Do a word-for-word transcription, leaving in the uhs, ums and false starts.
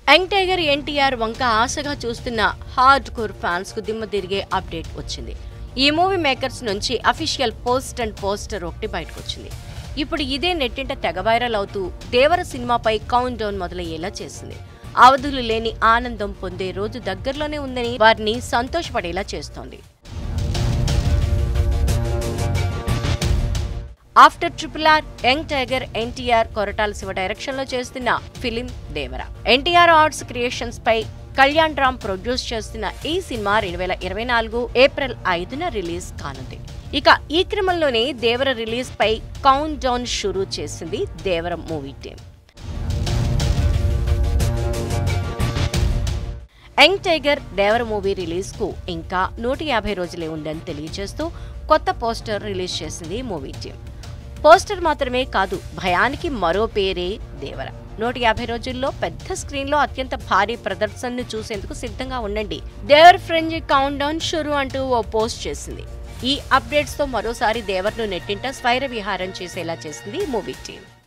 Young tiger NTR వంక ఆశగా చూస్తున్న హార్డ్ కోర్ ఫ్యాన్స్ కు దిమ్మ తిరిగే అప్డేట్ వచ్చింది. ఈ మూవీ మేకర్స్ నుంచి అఫీషియల్ పోస్ట్ అండ్ పోస్టర్ ఒకటి బయటకు వచ్చింది. ఇప్పుడు ఇదే నెట్టింట తెగ వైరల్ అవుతూ దేవర సినిమాపై కౌంట్ డౌన్ మొదలయ్యేలా చేసింది. అవధులు లేని ఆనందం పొందే రోజు దగ్గరలోనే ఉందని వారిని సంతోషపడేలా చేస్తోంది. After triple R young tiger NTR Koratala Siva direction లో చేస్తున్న film Devara. NTR arts creations పై కళ్యాణ్ రామ్ ప్రొడ్యూస్ చేస్తున్న ఈ సినిమా రెండు వేల ఇరవై నాలుగు ఏప్రిల్ ఐదున రిలీజ్ కానుంది. ఇక ఈ క్రమంలోనే దేవర రిలీజ్ పై కౌంట్ డౌన్ షురూ చేసింది Devara movie team. Young tiger Devara movie release కు ఇంకా నూట యాభై రోజులే ఉందని తెలియజేస్తూ కొత్త పోస్టర్ రిలీజ్ చేసింది మూవీ టీం. పోస్టర్ మాత్రమే కాదు, భయానికి మరో పేరే దేవర. నూట యాభై రోజుల్లో పెద్ద స్క్రీన్ లో అత్యంత భారీ ప్రదర్శనను చూసేందుకు సిద్ధంగా ఉండండి. దేవర్ ఫ్రెంజ్ కౌంట్ డౌన్ షురూ అంటూ ఓ పోస్ట్ చేసింది. ఈ అప్డేట్స్ తో మరోసారి దేవర్ను నెట్టింట స్వైర విహారం చేసేలా చేసింది మూవీ టీం.